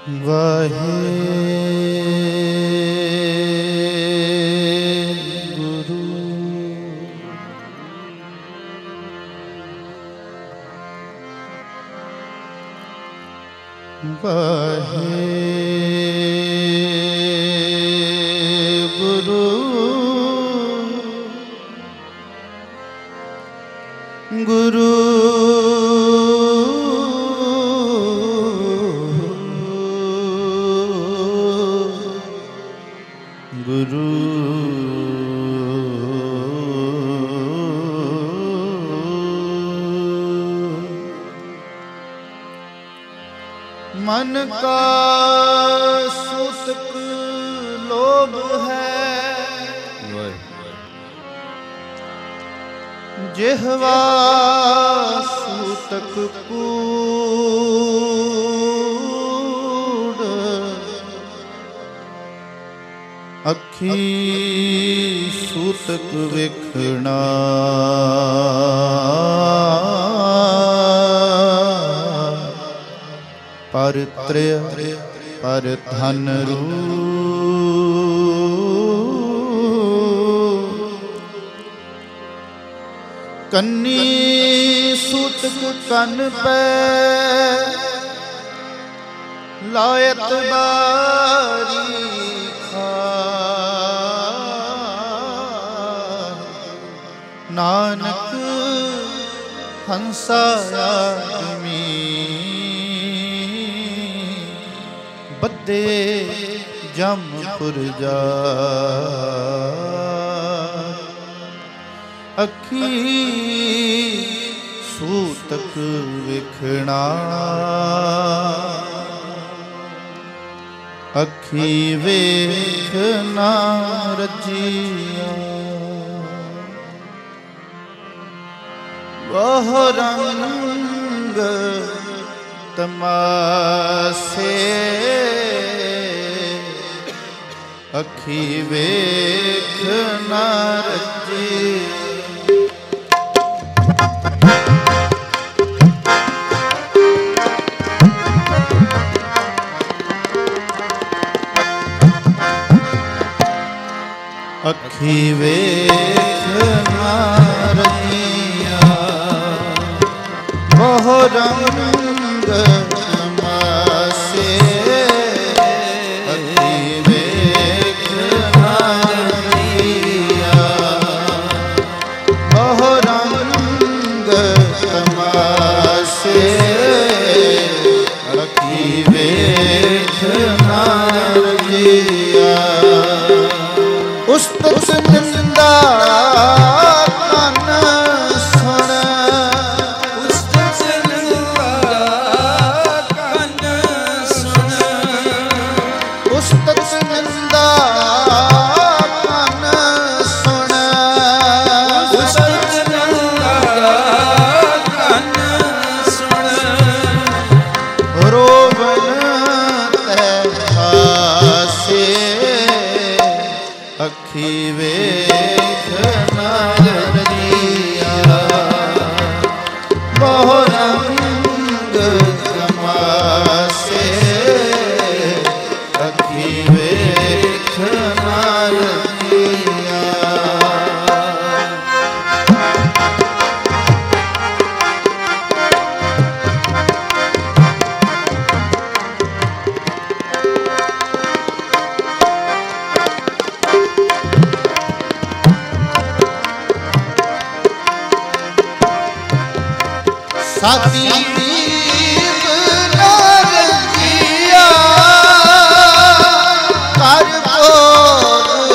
वाहेगुरु वाहेगुरु गुरु गुरु मन का सूतक लोभ है, जिह्वा सूतक कूड़, अखी सूतक विखना, पर त्रय पर धन रूप, कन्नी सूतक कन पे लायत बारी खा, नानक हंसा आदमी बदे जमपुर जा, अखी सूतक विखना, अखी वेखना रजिया, वह रंग तमासे, अखी वेखना रजिया। अखी वेखना रजिया, वह रंग तमासे, अखी वेखना रजिया, वह रंग तमासे, अखी वेखना रजिया। उस्तत निंदा कन सुन, उस्तत निंदा कन सुन, उस्तत निंदा कन सुन, उस्तत निंदा कन सुन, रोवन तैसे, अखी वेखना रजिया, वह रंग तमासे, अखी वेखना रजिया। साथी दीप नारंगिया, कर भोग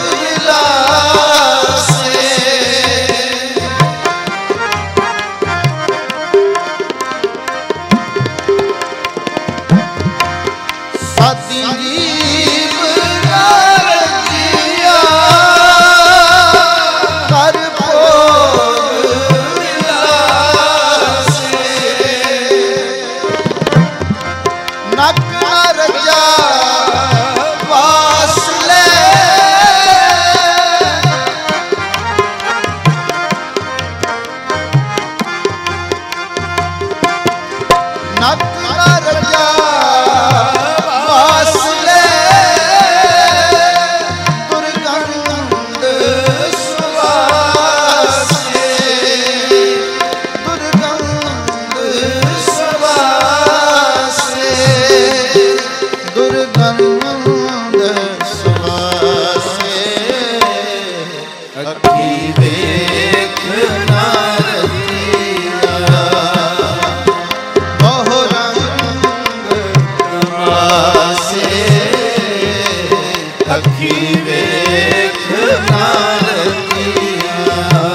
विलासे, साथी दीप नारंगिया, कर भोग विलासे, अखी वेख नारदिया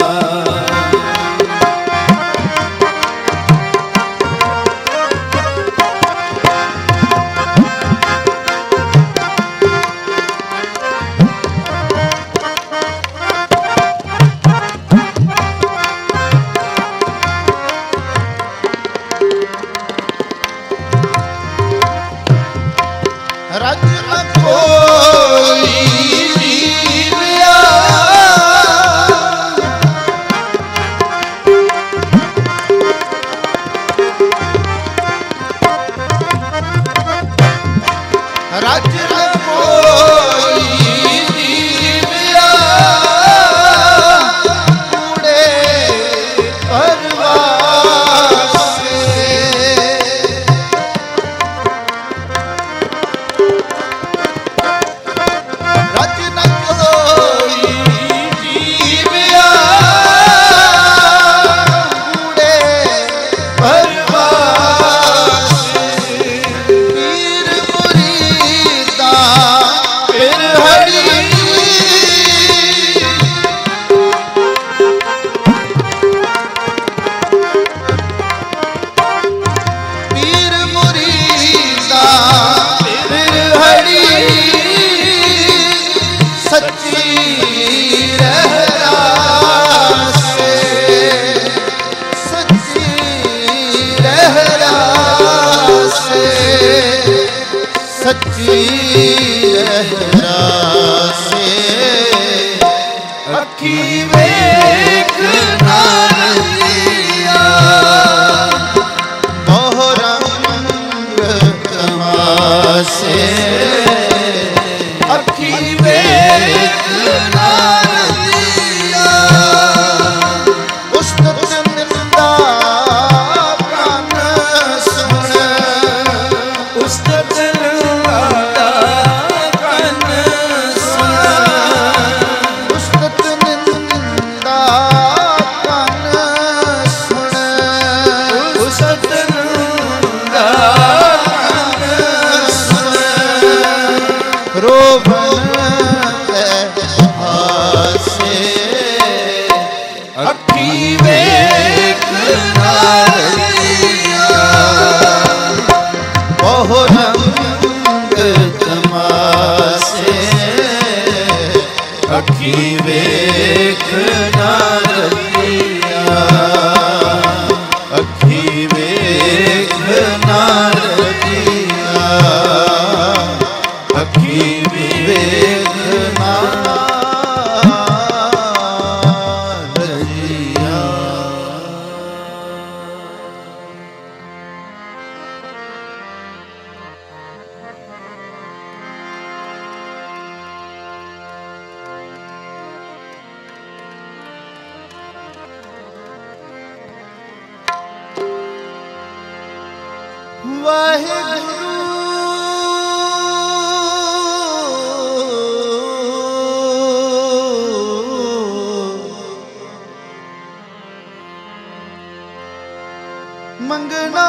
मंगना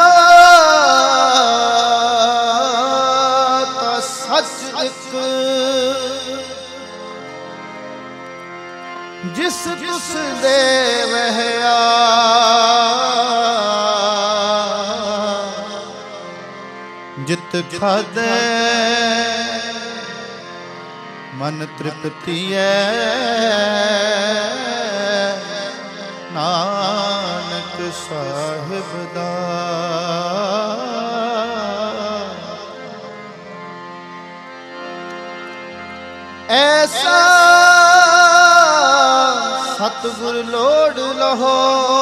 ता सच एक जिस तुस दे वहया जित खादे मन तृप्ति नानक साहिब दा ऐसा सतगुर लोड़ लहो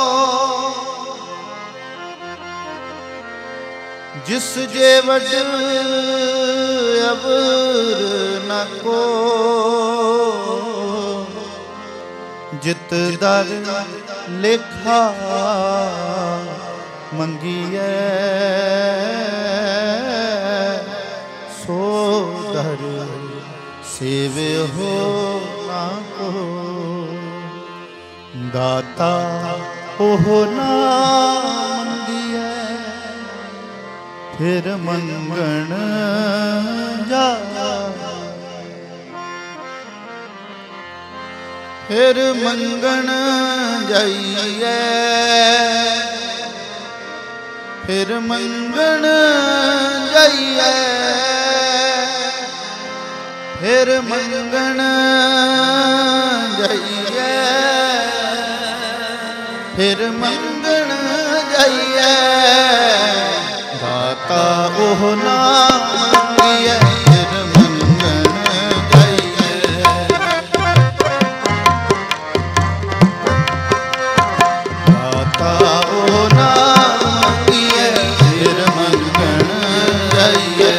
जिस जे वड अबर न को जित दर लेखा मंगिए सो दर सेवे हो ना को दाता हो ना मंगिए फिर मंगण जा फिर मंगण जाइए, फिर मंगण जाइए, फिर मंगण जाइए, फिर मंगण जाइए। दाता ओह ना मंगिए, फिर मंगण जाइए। दाता ओह ना मंगिए, फिर मंगण जाइए।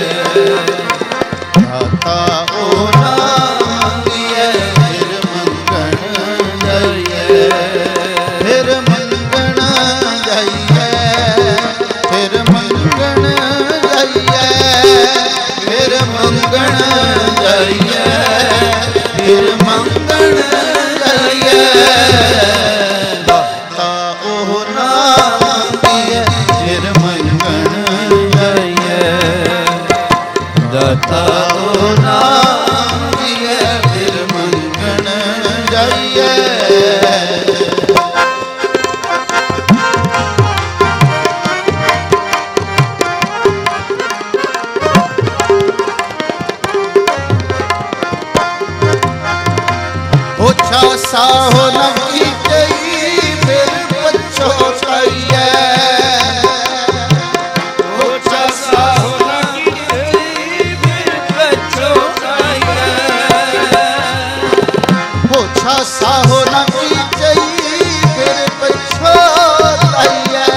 दाता ओह ना मंगिए, फिर मंगण जाइए। फिर मंगण जाइए, फिर मंगण जाइए, फिर मंगण जाइए, फिर मंगण जाइए। दाता ओह ना मंगिए, फिर मंगण जाइए। दाता ओह ना मंगिए, फिर मंगण जाइए। साहो न कीजई, फिर पछोताइए। ओछा साहो न कीजई, फिर पछोताइए। ओछा साहो न कीजई, फिर पछोताइए।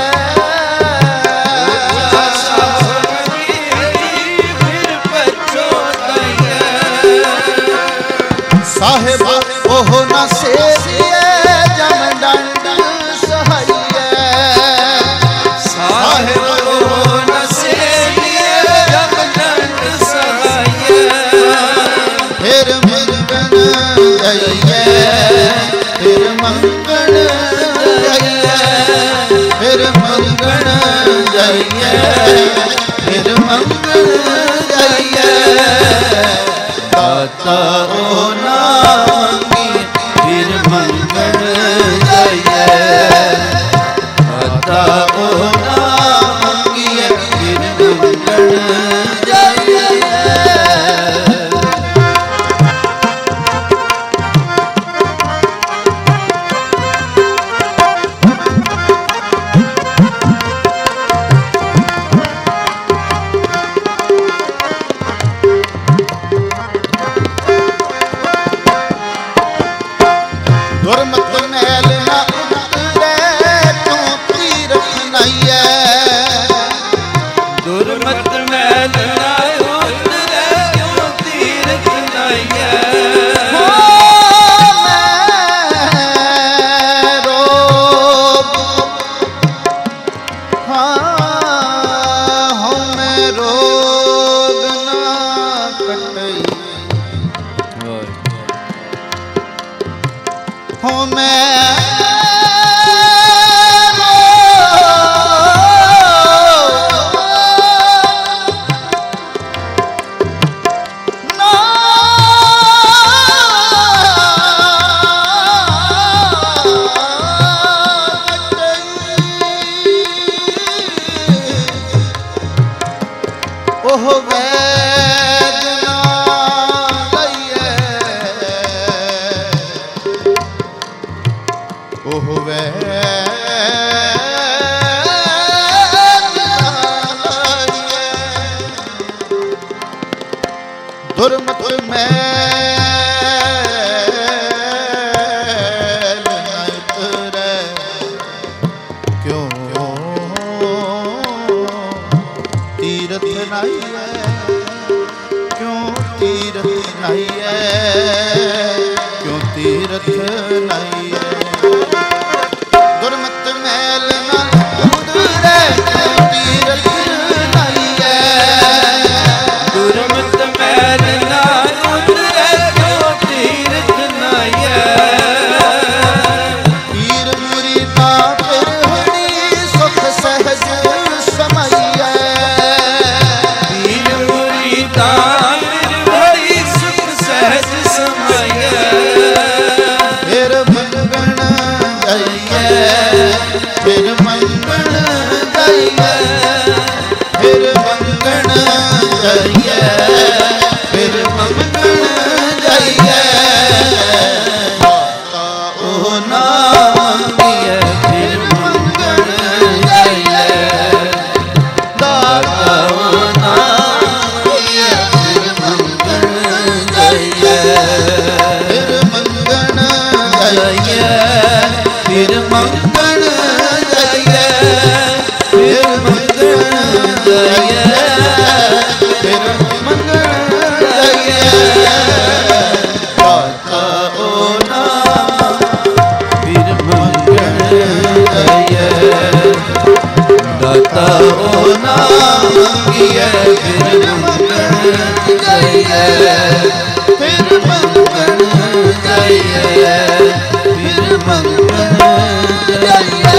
ओछा साहो न कीजई, फिर पछोताइए। साहेब ओह न सेविए, जम दंड सहाइए। साहेब ओह न सेविए, जम दंड सहाइए। फिर मंगण जाइए, फिर मंगण जाइए, फिर मंगण जाइए, फिर मंगण जाइए। दाता ओह ना मंगिए, फिर मंगण जाइए। दाता ओह ना मंगिए, फिर मंगण जाइए। दुर्मत मैल ना उतरे, क्यों तीरथ नहिए। दुर्मत मैल ना उतरे, क्यों तीरथ नहिए। हो मैं रोग, हाँ हो मैं रोग ना कटई। हो मैं ओह वेदना लइए, ओह वेदना लइए। दुर्मत मैल न उतरे, क्यों तीरथ नहिए, क्यों तीरथ नहिए, क्यों तीरथ नहिए। दुर्मत मैल न उतरे, क्यों तीरथ नहिए। दुर्मत मैल ना उतरे, क्यों तीरथ नहिए। पीर मुरीदा फिर हरि सुख सहज समाइए। पीर मुरीदा फिर हरि सुख सहज समाइए। फिर फिर मंगण जाइए, फिर मंगण जाइए, फिर मंगण जाइए, फिर मंगण जाइए। दाता ओ नाम फिर मंगण जाइए, दाता ओ नाम मंगिए फिर मंगण जाइए, फिर मंगण जाइए, फिर मंगण जाइए।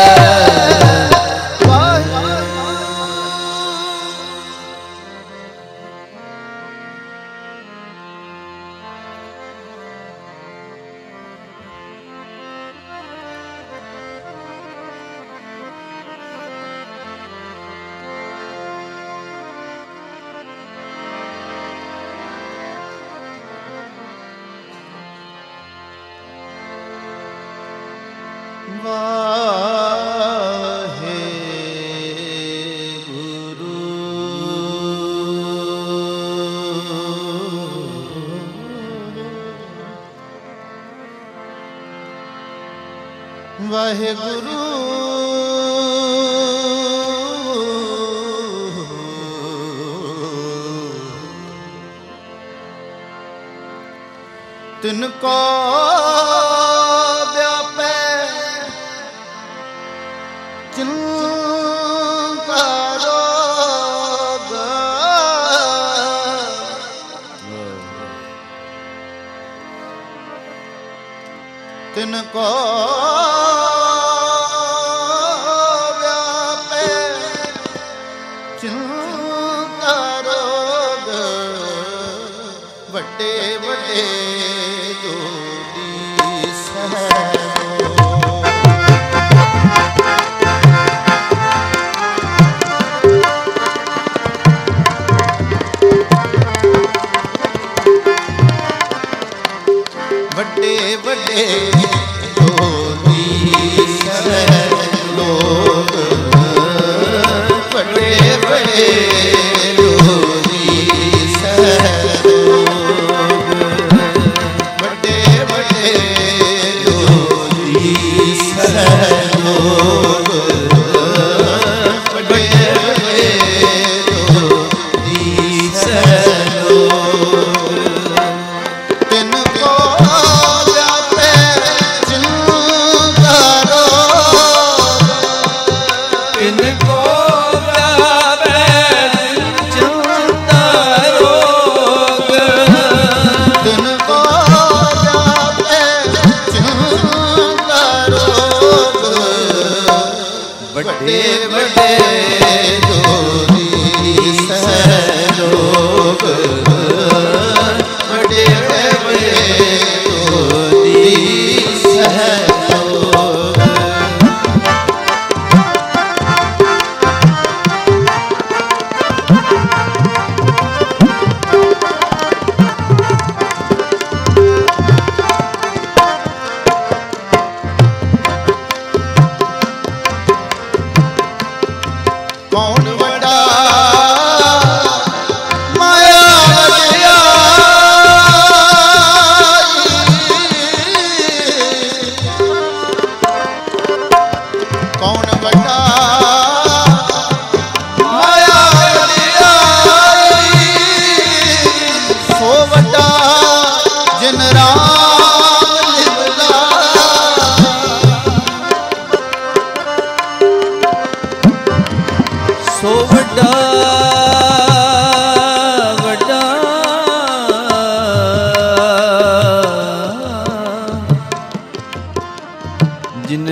वाहे गुरु वाहे गुरु तिनको व्यापे जिनका रोग तिनको व्यापे जिनका रोग वड्डे वड्डे जोगी सहरो वड्डे वड्डे जोगी सहरो लोग वड्डे वड्डे जोगी सहरो वड्डे वड्डे जोगी सहरो वड्डे वड्डे जोगी सहरो तिनको व्यापे जिनका रोग इनको व्यापे जिनका रोग, तिनको व्यापे जिनका रोग बड़े बड़े जोगी सहरोग बड़े बड़े जोगी सहरोग कौन बड़ा माया वड्याई कौन बड़ा माया वड्याई सो वड्डा जिन राम लिवला सो वड्डा वड्डा जिन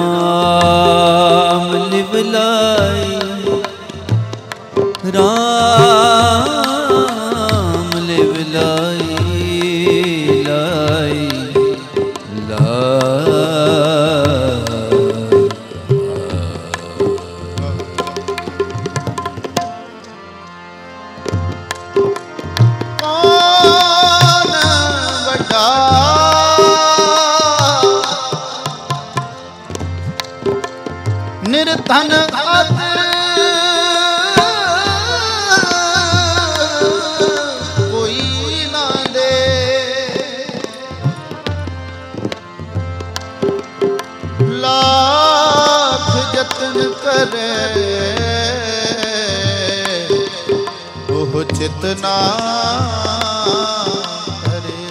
राम लिवलाई, राम लिवलाई लाई लाई। कौन बड़ा निर्धन खातिर चित ना धरे।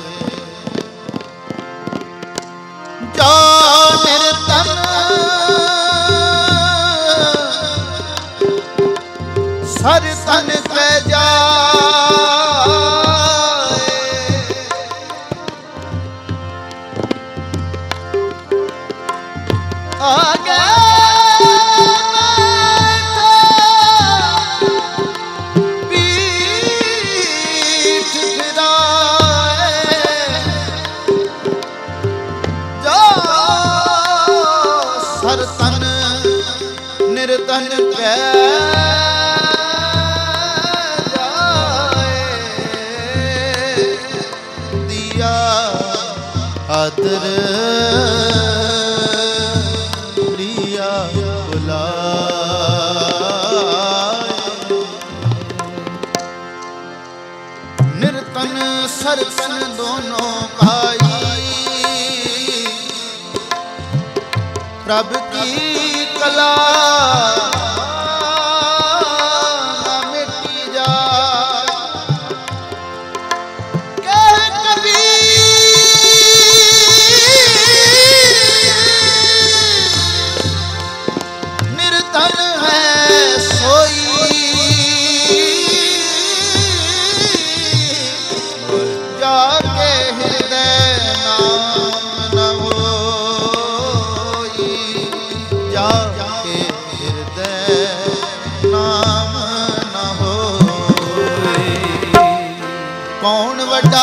जा निर्तन सर तन पे जाए, आगे पीठ फिराए। जा सर तन निर्तन पे आदर लिया बुलाए। निर्तन सरतन दोनों भाई, प्रभ की कला न मिटी जाए। कह निर्तन है सोई, जाके हृदय नाम न होई। जाके हृदय नाम न होई। कौन वड्डा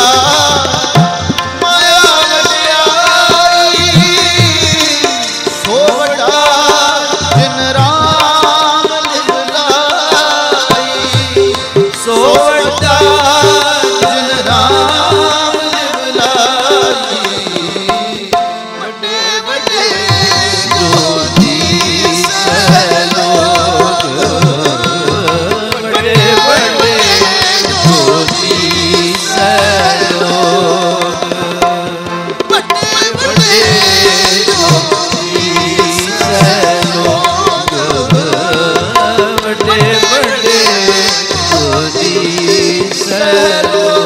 माया वड्याई, सो वड्डा जिन राम लिवलाई। सो वड्डा जिन राम लिवलाई। बड़े बड़े ज्योतिष लोग, बड़े बड़े ज्योतिष लोग, बड़े बड़े ज्योतिष लोग, बड़े बड़े ज्योतिष लोग।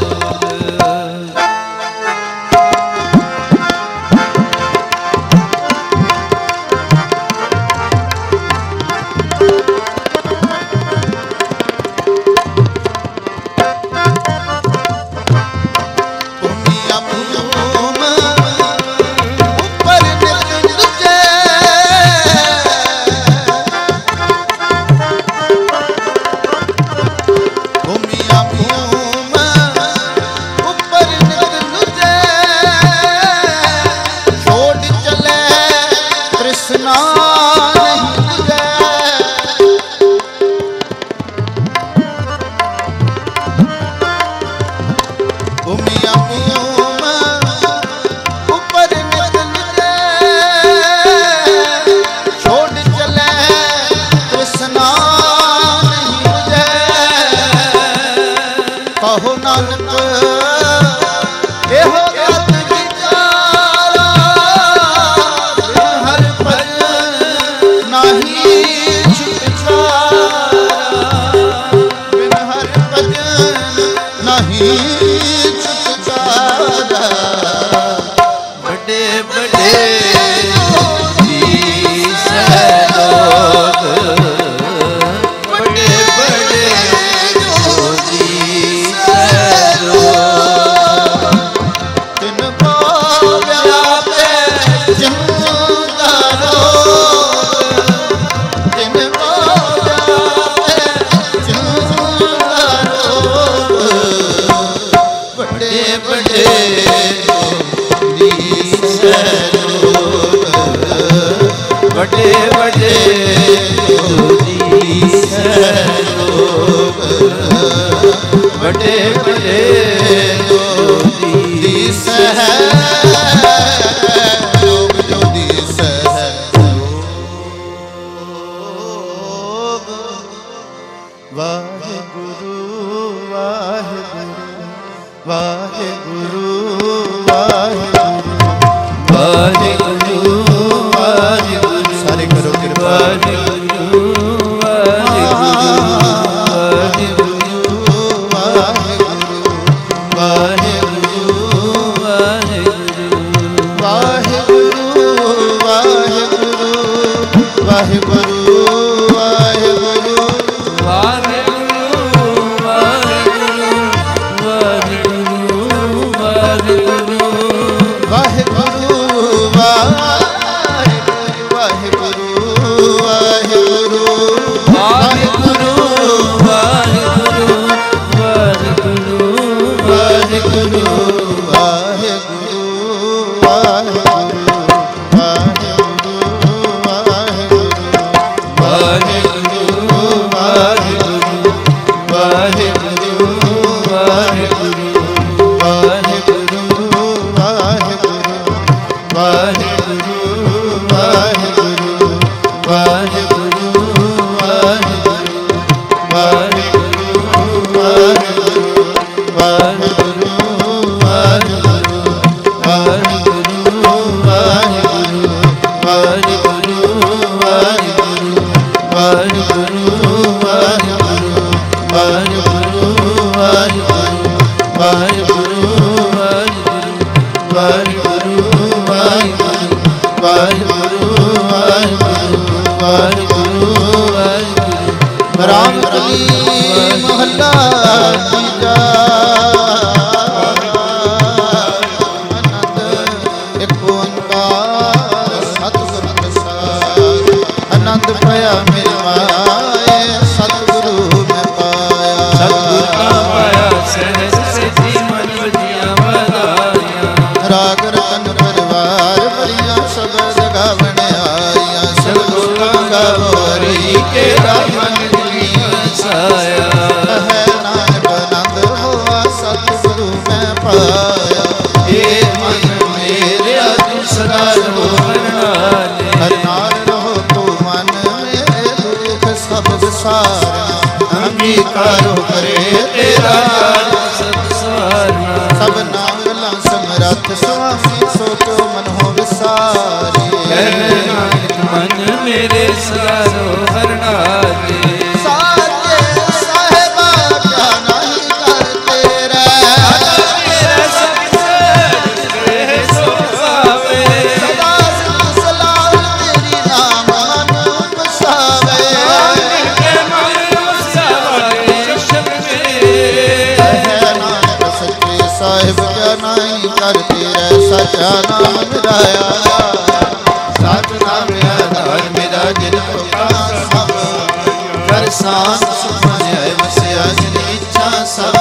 भूमिया भूम ऊपर नित तुझे, भूमिया भूम ऊपर नित तुझे। छोड़ चले तृष्णा नहीं तुझे। भूमिया भूम ऊपर नित तुझे। छोड़ चले तृष्णा नहीं तुझे। कहो नानक एहो तत विचारा, बिन हर भजन नाही छुटकारा। बिन हर भजन नाही छुटकारा। बड़े बड़े ज्योतिष लोग, बड़े बड़े ज्योतिष लोग, तिनको व्यापे जिनका रोग। तिनको व्यापे जिनका रोग। बड़े बड़े ज्योतिष लोग, बड़े बड़े ज्योतिष लोग, बड़े बड़े ज्योतिष ज्योतिष है लोग। ज्योतिष है लोग। वाहेगुरु वाहेगुरु वाहेगुरु वाहेगुरु वाहेगुरु वाहेगुरु। सारे करो कृपा। वाहेगुरु वाहेगुरु वाहेगुरु। गुरु मैं पाया। हे मन मेरे तू सदा रहो हर नाल। हर नाल रहो तू मन मेरे दुख सब विसारा। अंगीकारो करे तेरा सब सारना। सब नागला समरथ स्वामी सो तो मन हो विसारे। नानक मन मेरे सदा रहो हर नाल। साचे साहिबा क्या नहीं करते रे। तेरा सब करे सो पावे। सदा सिद्ध सलाल तेरी नाम मन बसावे। के मन बसावे शब्द मेरे। है नानक सच्चे साहिब क्या नहीं करते रे। सचा नाम मिलाया सत नाम आधार मेरा जिन प्रकाश सब। कर सांस सुमन है वसिया जिन इच्छा सब।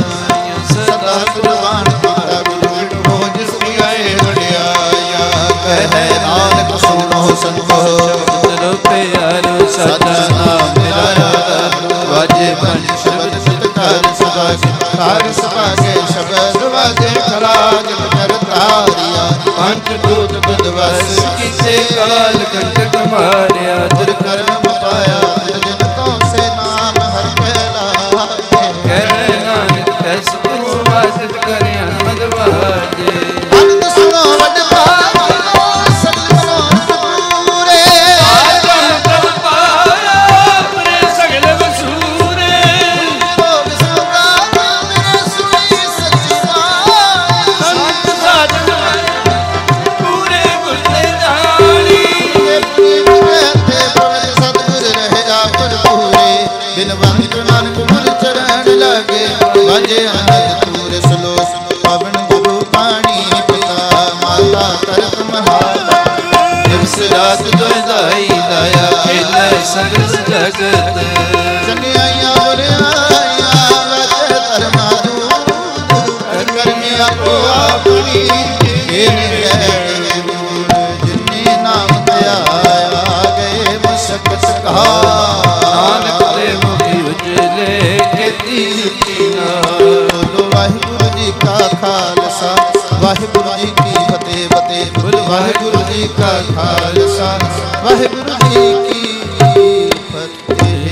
सदा कुर्बान पिता गुरु हो जिस आए वड्याया। कहे नानक सुनो संतो चलो प्यारो सचा नाम मिलाया। वाजे पंच शब्द चितकार सदा कार सदा के शब्द वाजे खराज कर तारिया। पंच दूत बुधवस किसे काल कंटक मारिया। दुर कर्म पाया जिन तो से नाम हर कहला। कह नानक कैस को वासित करे अहमद वाजे। अंत सुनो वड भागियो सगल मनोरथ पूरे। प्रभु पाया अपने सगल वसूरे। तो विष्णु प्राण मेरे सुनी सच्ची बात। संत साधन पूरे गुरते जानी। ये पुनीत कहते पवन सतगुर रह जा पर पूरे। बिन वंदित नानक गुर चरण लागे। बाजे अनंत तूर सलोस पवन गुरु पाणी पिता माता तरत महाला। दिवस रात दुधाई दया खेलै सगल जगत। चंगियाइयां बुराइयां वच धर्मा दूर। करनी आपो आपनी खेल गए दूर। जिन्नी नाम धयाया गए मशक्कत कहा। नानक दे मुखी उजले खेती कीना। बोलो वाहिगुरु जी का खालसा वाहिगुरु जी की फतेह फतेह। बोलो वाहिगुरु जी का खालसा वाहिगुरु जी की फतेह।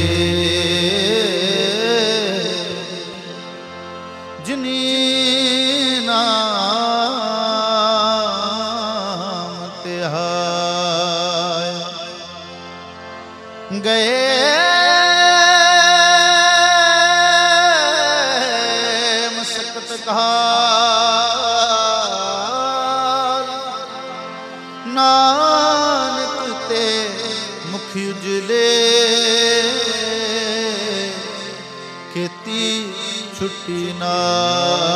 जिनी नाम तिहाया गए मशक्कत घाल। नानक ते मुख उजले खेती छुट्टी ना।